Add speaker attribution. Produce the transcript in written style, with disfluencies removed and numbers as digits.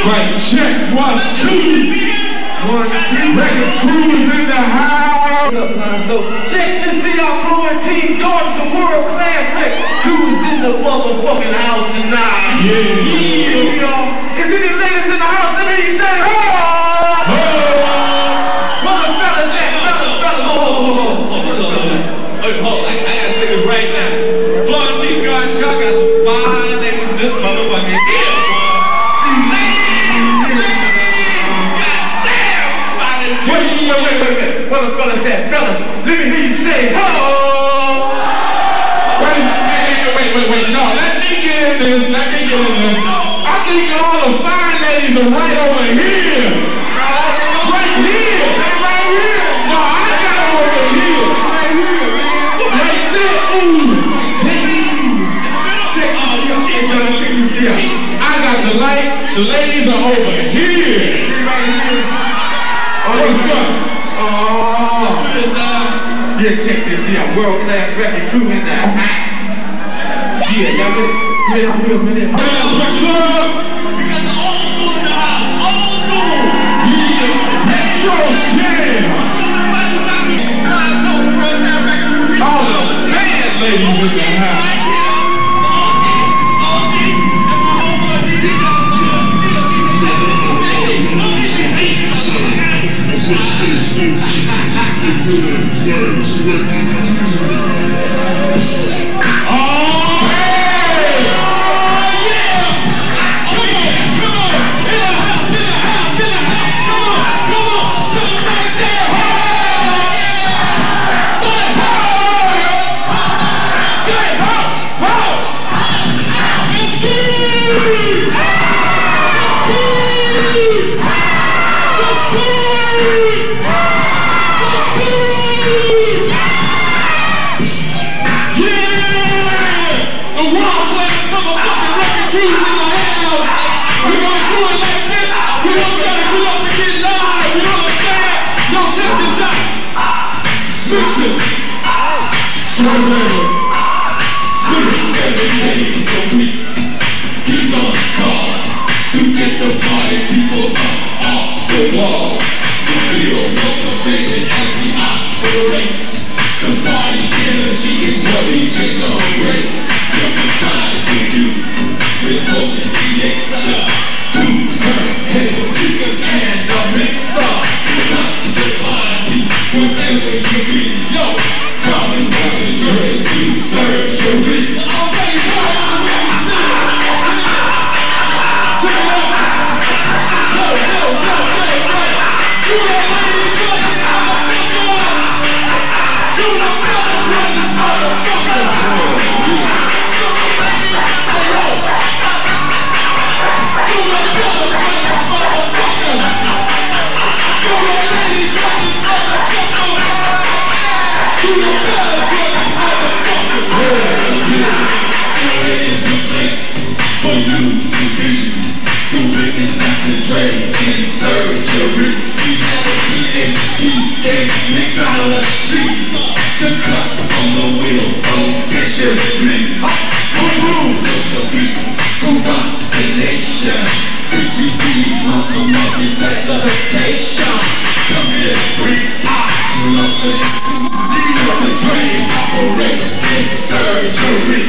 Speaker 1: Right, check, 1, 2. 1, 2. Wreckin Cru is in the house.
Speaker 2: So check to see our quarantine Jordan, the world class Wreckin Cru is in the motherfucking house tonight.
Speaker 1: Yeah.
Speaker 2: Y'all. Is any ladies in the house? Let me say, oh! Mother fellas, hold, I gotta say this right now. Florentine Garden, y'all got some fine ladies in this motherfucking ear, boy. Wait. What the fella said, fellas, let me hear you say, oh!
Speaker 1: Wait, no, let me get in this. I think all the fine ladies are right over here. Right here. No, I got them over here. Right there. Ooh. Check. I got the light. The ladies are over here. What's up?
Speaker 2: Yeah, check this out. World class Wreckin Cru in the house. Yeah, y'all get it.
Speaker 1: What's up?
Speaker 2: We got the old school in the house. Old school.
Speaker 1: Yeah, retro jam. All the bad ladies in the house.
Speaker 3: He's on call to get the party people up off the wall. You feel motivated as he operates, 'cause party energy is what he generates. He'll be fine for you with motivation. 2 turntable speakers and a mixer. Rock the party wherever you be. Yo, coming down the journey to surgery. For you to be, so it is not the trade in surgery. We have a PhD in mixology to cut on the wheels so viciously. Who knows the beat to rock the nation? Please receive ultimate resuscitation. Come here, free eye, love to the trade operate in surgery.